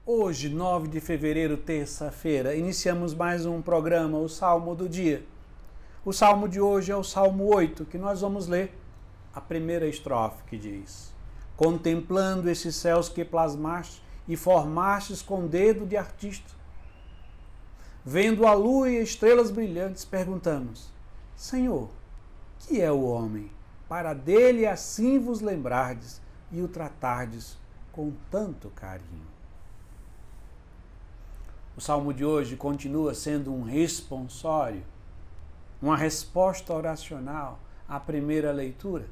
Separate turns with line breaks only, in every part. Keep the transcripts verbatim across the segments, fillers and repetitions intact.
Hoje, nove de fevereiro, terça-feira, iniciamos mais um programa, o Salmo do Dia. O Salmo de hoje é o Salmo oito, que nós vamos ler a primeira estrofe, que diz: Contemplando esses céus que plasmaste e formastes com dedo de artista, vendo a lua e estrelas brilhantes, perguntamos: Senhor, que é o homem, para dele assim vos lembrardes e o tratardes com tanto carinho? O Salmo de hoje continua sendo um responsório, uma resposta oracional à primeira leitura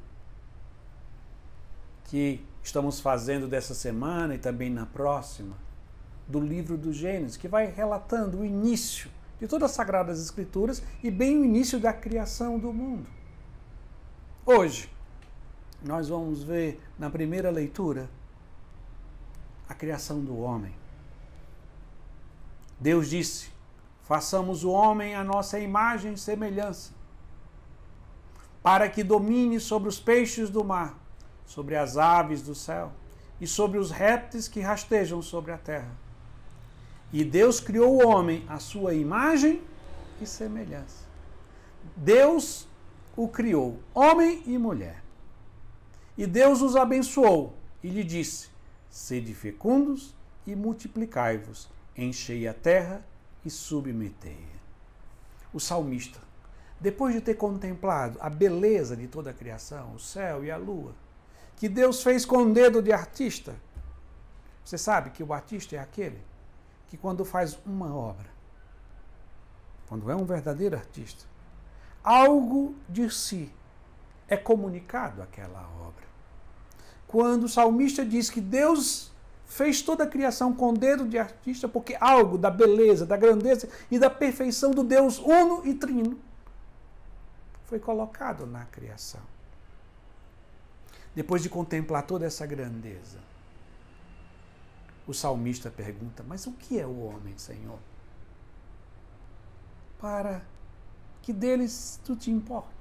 que estamos fazendo dessa semana e também na próxima, do livro do Gênesis, que vai relatando o início de todas as Sagradas Escrituras e bem o início da criação do mundo. Hoje, nós vamos ver na primeira leitura a criação do homem. Deus disse: façamos o homem à nossa imagem e semelhança, para que domine sobre os peixes do mar, sobre as aves do céu e sobre os répteis que rastejam sobre a terra. E Deus criou o homem à sua imagem e semelhança. Deus o criou, homem e mulher. E Deus os abençoou e lhe disse: sede fecundos e multiplicai-vos, enchei a terra e submetei-a. O salmista, depois de ter contemplado a beleza de toda a criação, o céu e a lua, que Deus fez com o dedo de artista. Você sabe que o artista é aquele que, quando faz uma obra, quando é um verdadeiro artista, algo de si é comunicado àquela obra. Quando o salmista diz que Deus fez toda a criação com o dedo de artista, porque algo da beleza, da grandeza e da perfeição do Deus uno e trino foi colocado na criação. Depois de contemplar toda essa grandeza, o salmista pergunta: mas o que é o homem, Senhor, para que deles tu te importes?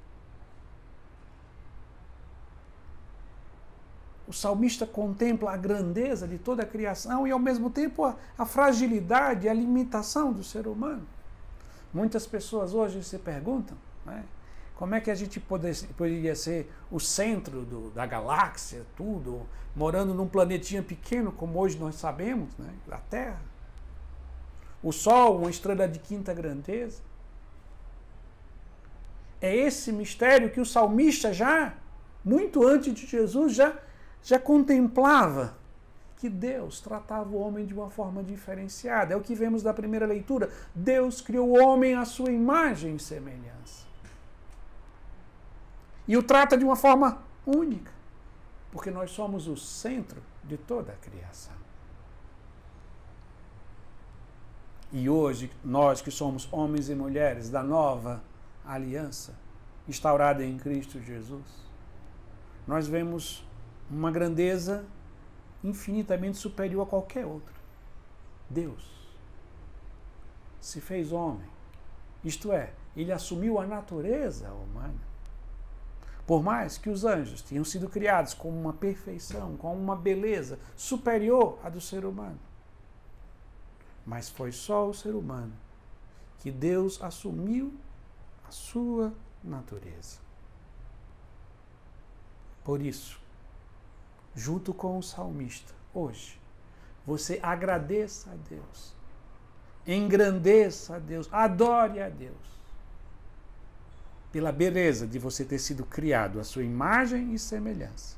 O salmista contempla a grandeza de toda a criação e, ao mesmo tempo, a, a fragilidade, a limitação do ser humano. Muitas pessoas hoje se perguntam, né, como é que a gente poder, poderia ser o centro do, da galáxia, tudo, morando num planetinha pequeno, como hoje nós sabemos, né, a Terra. O Sol, uma estrela de quinta grandeza. É esse mistério que o salmista já, muito antes de Jesus, já já contemplava que Deus tratava o homem de uma forma diferenciada. É o que vemos da primeira leitura. Deus criou o homem à sua imagem e semelhança. E o trata de uma forma única, porque nós somos o centro de toda a criação. E hoje, nós que somos homens e mulheres da nova aliança, instaurada em Cristo Jesus, nós vemos uma grandeza infinitamente superior a qualquer outra. Deus se fez homem, isto é, ele assumiu a natureza humana. Por mais que os anjos tenham sido criados com uma perfeição, com uma beleza superior à do ser humano, mas foi só o ser humano que Deus assumiu a sua natureza. Por isso, junto com o salmista, hoje, você agradeça a Deus, engrandeça a Deus, adore a Deus, pela beleza de você ter sido criado à sua imagem e semelhança.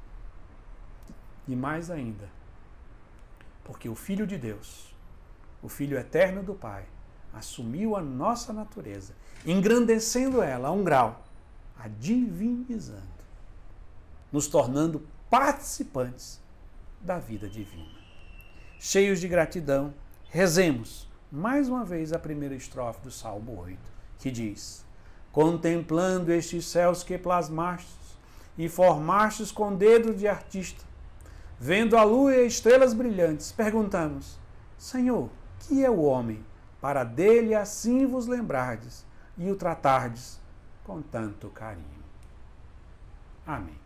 E mais ainda, porque o Filho de Deus, o Filho eterno do Pai, assumiu a nossa natureza, engrandecendo ela a um grau, a divinizando, nos tornando participantes da vida divina. Cheios de gratidão, rezemos mais uma vez a primeira estrofe do Salmo oito, que diz: contemplando estes céus que plasmastes e formastes com dedo de artista, vendo a lua e estrelas brilhantes, perguntamos: Senhor, que é o homem, para dele assim vos lembrardes e o tratardes com tanto carinho. Amém.